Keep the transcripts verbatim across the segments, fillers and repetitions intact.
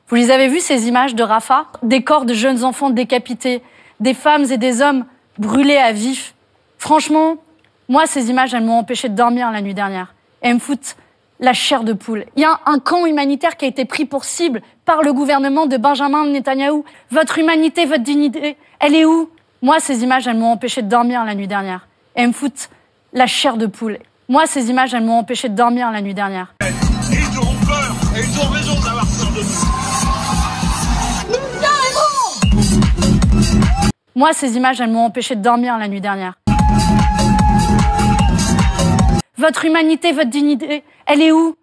Vous les avez vues, ces images de Rafah? Des corps de jeunes enfants décapités, des femmes et des hommes brûlés à vif. Franchement, moi, ces images, elles m'ont empêché de dormir la nuit dernière. Elles me foutent la chair de poule. Il y a un camp humanitaire qui a été pris pour cible par le gouvernement de Benjamin Netanyahou. Votre humanité, votre dignité, elle est où? Moi, ces images, elles m'ont empêché de dormir la nuit dernière. Elles me foutent la chair de poule. Moi, ces images, elles m'ont empêché de dormir la nuit dernière. Ils auront peur et ils ont raison d'avoir peur de nous. Moi, ces images, elles m'ont empêché de dormir la nuit dernière. Votre humanité, votre dignité, elle est où?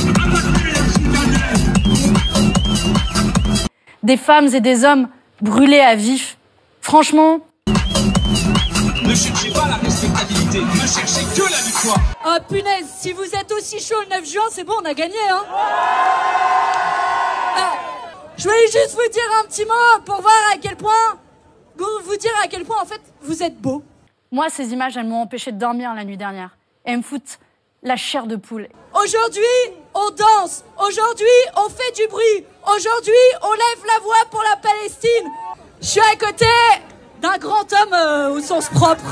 Des femmes et des hommes brûlés à vif. Franchement... Ne cherchez pas la respectabilité, ne cherchez que la victoire. Oh punaise, si vous êtes aussi chaud le neuf juin, c'est bon, on a gagné, hein. Ah, je voulais juste vous dire un petit mot pour voir à quel point... Pour vous dire à quel point, en fait, vous êtes beau. Moi, ces images, elles m'ont empêché de dormir la nuit dernière. Elles me foutent la chair de poule. Aujourd'hui, on danse. Aujourd'hui, on fait du bruit. Aujourd'hui, on lève la voix pour la Palestine. Je suis à côté d'un grand homme euh, au sens propre.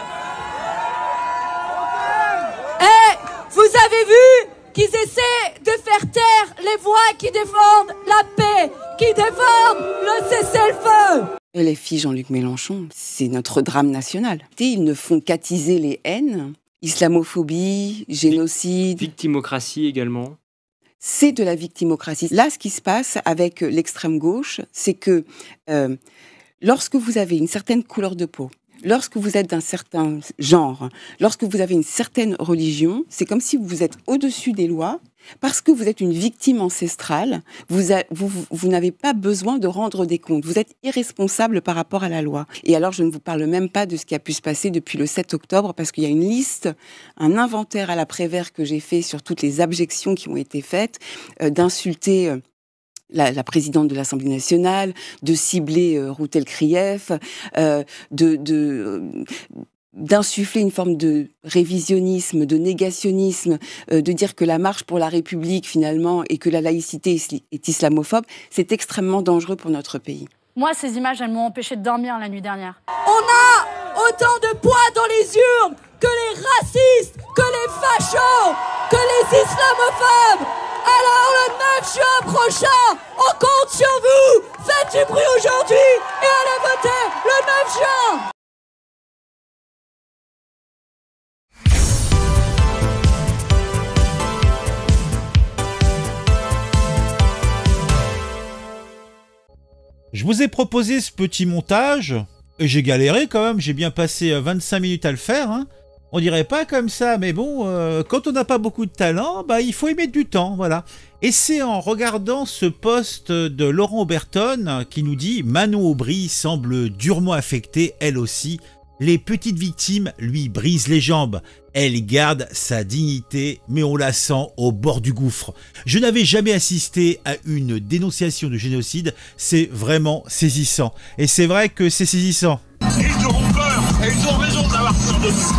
Et vous avez vu qu'ils essaient de faire taire les voix qui défendent la paix, qui défendent le cessez-le-feu. L F I Jean-Luc Mélenchon, c'est notre drame national. Ils ne font qu'attiser les haines, islamophobie, génocide. Victimocratie également. C'est de la victimocratie. Là, ce qui se passe avec l'extrême gauche, c'est que euh, lorsque vous avez une certaine couleur de peau, lorsque vous êtes d'un certain genre, lorsque vous avez une certaine religion, c'est comme si vous êtes au-dessus des lois, parce que vous êtes une victime ancestrale, vous, a, vous, vous, vous n'avez pas besoin de rendre des comptes. Vous êtes irresponsable par rapport à la loi. Et alors, je ne vous parle même pas de ce qui a pu se passer depuis le sept octobre, parce qu'il y a une liste, un inventaire à la Prévert que j'ai fait sur toutes les abjections qui ont été faites, euh, d'insulter... Euh, La, la présidente de l'Assemblée nationale, de cibler euh, Routel Krief, euh, de, de, euh, d'insuffler une forme de révisionnisme, de négationnisme, euh, de dire que la marche pour la République, finalement, et que la laïcité est islamophobe, c'est extrêmement dangereux pour notre pays. Moi, ces images, elles m'ont empêché de dormir la nuit dernière. On a autant de poids dans les urnes que les racistes, que les fachos, que les islamophobes. Alors le neuf juin prochain, on compte sur vous. Faites du bruit aujourd'hui et allez voter le neuf juin. Je vous ai proposé ce petit montage, et j'ai galéré quand même, j'ai bien passé vingt-cinq minutes à le faire, hein. On dirait pas comme ça, mais bon, euh, quand on n'a pas beaucoup de talent, bah, il faut y mettre du temps, voilà. Et c'est en regardant ce post de Laurent Oberton qui nous dit « Manon Aubry semble durement affectée, elle aussi. Les petites victimes lui brisent les jambes. Elle garde sa dignité, mais on la sent au bord du gouffre. Je n'avais jamais assisté à une dénonciation de génocide, c'est vraiment saisissant. Et c'est vrai que c'est saisissant. » Ils auront peur et ils ont raison d'avoir peur de nous.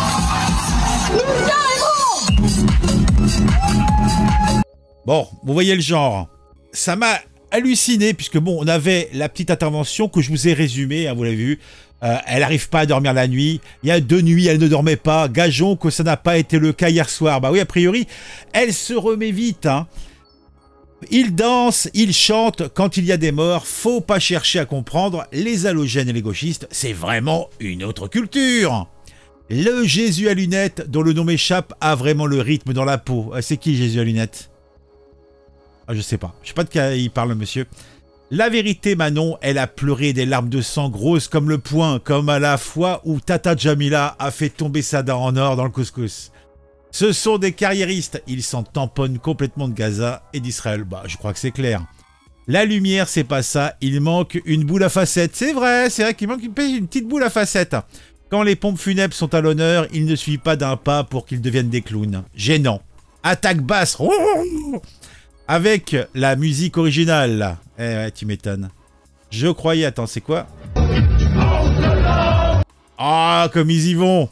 Bon, vous voyez le genre. Ça m'a halluciné, puisque bon, on avait la petite intervention que je vous ai résumée, hein, vous l'avez vu. Euh, elle n'arrive pas à dormir la nuit. Il y a deux nuits, elle ne dormait pas. Gageons que ça n'a pas été le cas hier soir. Bah oui, a priori, elle se remet vite, hein. Il danse, il chante quand il y a des morts. Faut pas chercher à comprendre. Les halogènes et les gauchistes, c'est vraiment une autre culture. Le Jésus à lunettes, dont le nom m'échappe, a vraiment le rythme dans la peau. C'est qui Jésus à lunettes? Ah, je sais pas. Je sais pas de quoi il parle, monsieur. La vérité, Manon, elle a pleuré des larmes de sang grosses comme le poing, comme à la fois où Tata Jamila a fait tomber sa dent en or dans le couscous. Ce sont des carriéristes, ils s'en tamponnent complètement de Gaza et d'Israël. Bah, je crois que c'est clair. La lumière, c'est pas ça, il manque une boule à facettes. C'est vrai, c'est vrai qu'il manque une petite boule à facettes. Quand les pompes funèbres sont à l'honneur, ils ne suivent pas d'un pas pour qu'ils deviennent des clowns. Gênant. Attaque basse. Avec la musique originale. Eh ouais, tu m'étonnes. Je croyais... Attends, c'est quoi? Ah, comme ils y vont.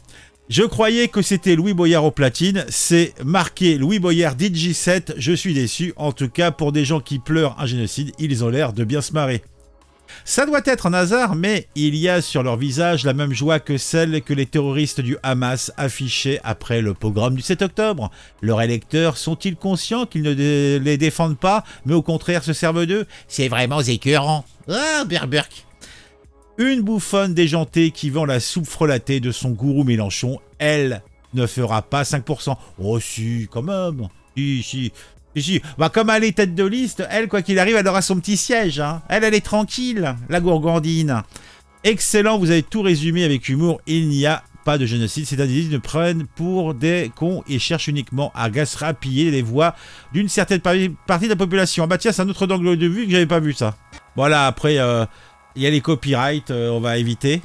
Je croyais que c'était Louis Boyard au platine, c'est marqué Louis Boyard D J sept, je suis déçu. En tout cas, pour des gens qui pleurent un génocide, ils ont l'air de bien se marrer. Ça doit être un hasard, mais il y a sur leur visage la même joie que celle que les terroristes du Hamas affichaient après le pogrom du sept octobre. Leurs électeurs sont-ils conscients qu'ils ne les défendent pas, mais au contraire se servent d'eux? C'est vraiment écœurant. Ah, Berberk. Une bouffonne déjantée qui vend la soupe frelatée de son gourou Mélenchon, elle ne fera pas cinq pour cent. Oh si, quand même. Si, si. Si, bah comme elle est tête de liste, elle, quoi qu'il arrive, elle aura son petit siège. Hein. Elle, elle est tranquille, la gourgandine. Excellent, vous avez tout résumé avec humour. Il n'y a pas de génocide. C'est-à-dire qu'ils ne prennent pour des cons et cherchent uniquement à gaspiller les voix d'une certaine partie de la population. Ah bah tiens, c'est un autre angle de vue que j'avais pas vu ça. Voilà, après, il euh, y a les copyrights, euh, on va éviter.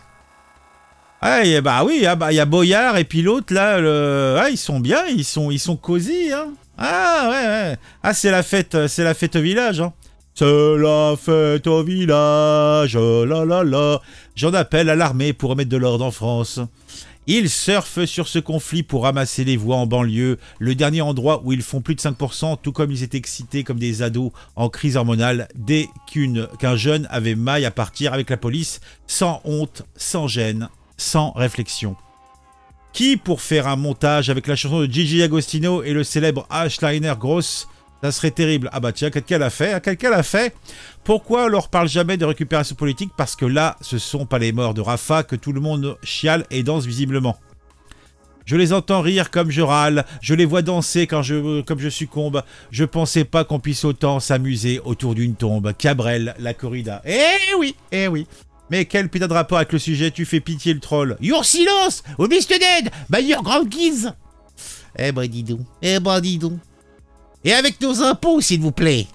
Ah, et bah oui, ah bah il y a Boyard et puis l'autre là, le... ah, ils sont bien, ils sont, ils sont cosy, hein. Ah ouais, ouais. Ah c'est la fête, c'est la fête au village. Hein. C'est la fête au village, la la la. J'en appelle à l'armée pour remettre de l'ordre en France. Ils surfent sur ce conflit pour ramasser les voix en banlieue, le dernier endroit où ils font plus de cinq pour cent, tout comme ils étaient excités comme des ados en crise hormonale dès qu'une, qu'un jeune avait maille à partir avec la police, sans honte, sans gêne, sans réflexion. Qui pour faire un montage avec la chanson de Gigi Agostino et le célèbre H. Liner Gross? Ça serait terrible. Ah bah tiens, quelqu'un l'a fait, quelqu'un l'a fait. Pourquoi on leur parle jamais de récupération politique? Parce que là, ce sont pas les morts de Rafah que tout le monde chiale et danse visiblement. Je les entends rire comme je râle, je les vois danser quand je, comme je succombe. Je pensais pas qu'on puisse autant s'amuser autour d'une tombe. Cabrel, la corrida. Eh oui, eh oui. Mais quel putain de rapport avec le sujet, tu fais pitié le troll. Your silence, au Mister Dead, by your grand kids. Eh ben dis donc, eh ben dis donc. Et avec nos impôts, s'il vous plaît.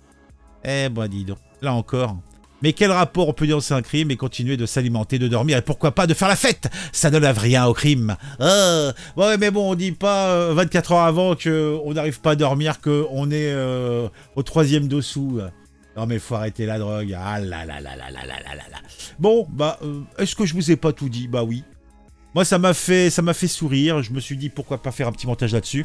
Eh ben dis donc, là encore. Mais quel rapport on peut dénoncer un crime et continuer de s'alimenter, de dormir et pourquoi pas de faire la fête? Ça ne lave rien au crime. Oh, ouais, mais bon, on dit pas euh, vingt-quatre heures avant qu'on n'arrive pas à dormir, qu'on est euh, au troisième dessous. Non mais faut arrêter la drogue. Ah là là là là là là là là. Bon, bah, euh, est-ce que je vous ai pas tout dit? Bah oui. Moi, ça m'a fait, ça m'a fait sourire. Je me suis dit pourquoi pas faire un petit montage là-dessus.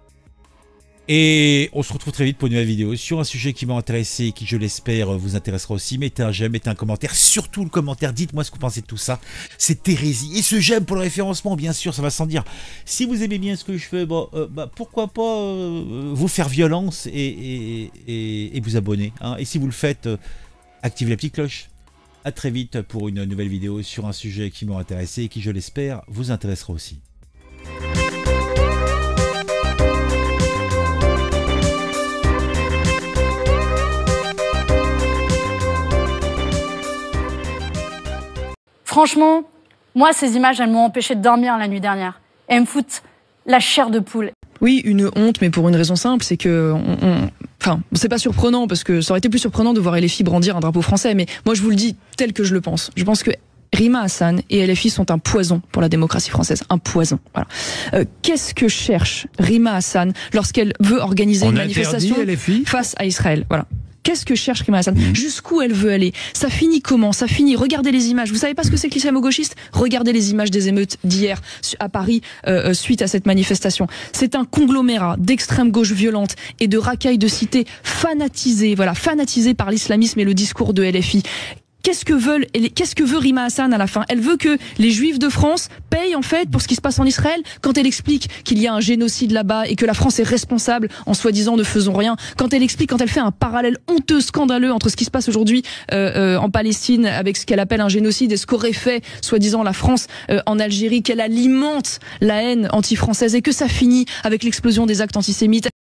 Et on se retrouve très vite pour une nouvelle vidéo sur un sujet qui m'a intéressé et qui, je l'espère, vous intéressera aussi. Mettez un j'aime, mettez un commentaire. Surtout le commentaire, dites-moi ce que vous pensez de tout ça. C'est hérésie. Et ce j'aime pour le référencement, bien sûr, ça va sans dire. Si vous aimez bien ce que je fais, bah, euh, bah, pourquoi pas euh, vous faire violence et, et, et, et vous abonner. Hein. Et si vous le faites, euh, activez la petite cloche. A très vite pour une nouvelle vidéo sur un sujet qui m'a intéressé et qui, je l'espère, vous intéressera aussi. Franchement, moi, ces images, elles m'ont empêché de dormir la nuit dernière. Et elles me foutent la chair de poule. Oui, une honte, mais pour une raison simple, c'est que... On, on... Enfin, c'est pas surprenant, parce que ça aurait été plus surprenant de voir L F I brandir un drapeau français, mais moi, je vous le dis tel que je le pense. Je pense que Rima Hassan et L F I sont un poison pour la démocratie française. Un poison, voilà. Euh, Qu'est-ce que cherche Rima Hassan lorsqu'elle veut organiser on une manifestation L F I face à Israël? Voilà. Qu'est-ce que cherche Rima Hassan? Mmh. Jusqu'où elle veut aller? Ça finit comment? Ça finit. Regardez les images. Vous savez pas ce que c'est que l'islamo-gauchiste? Regardez les images des émeutes d'hier à Paris euh, suite à cette manifestation. C'est un conglomérat d'extrême gauche violente et de racailles de cités fanatisées, voilà, fanatisées par l'islamisme et le discours de L F I. Qu'est-ce que veulent, qu'est-ce que veut Rima Hassan à la fin? Elle veut que les Juifs de France payent en fait pour ce qui se passe en Israël. Quand elle explique qu'il y a un génocide là-bas et que la France est responsable en soi-disant ne faisons rien. Quand elle explique, quand elle fait un parallèle honteux, scandaleux entre ce qui se passe aujourd'hui euh, euh, en Palestine avec ce qu'elle appelle un génocide et ce qu'aurait fait soi-disant la France euh, en Algérie, qu'elle alimente la haine anti-française et que ça finit avec l'explosion des actes antisémites.